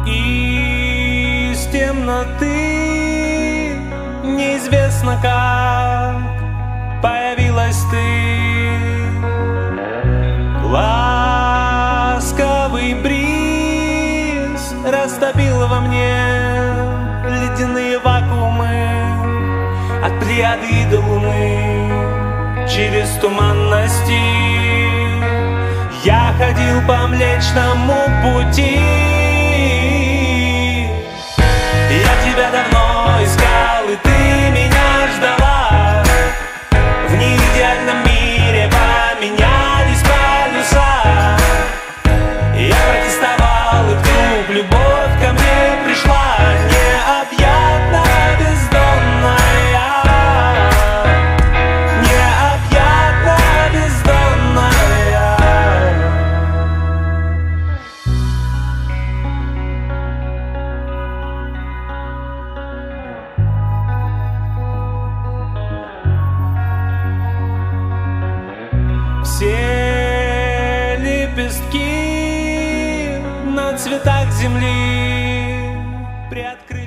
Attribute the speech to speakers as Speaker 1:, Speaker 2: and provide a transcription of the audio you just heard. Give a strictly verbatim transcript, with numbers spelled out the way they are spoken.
Speaker 1: Из темноты неизвестно как появилась ты. Ласковый бриз растопил во мне ледяные вакуумы. От Плеяды до Луны через туманности я ходил по Млечному Пути. Я тебя давно искал, и ты меня ждала. В неидеальном мире поменялись полюса. Я протестовал, и вдруг любовь ко мне пришла. Необъятно бездонная, необъятно бездонная. Все лепестки на цветах земли приоткрыты.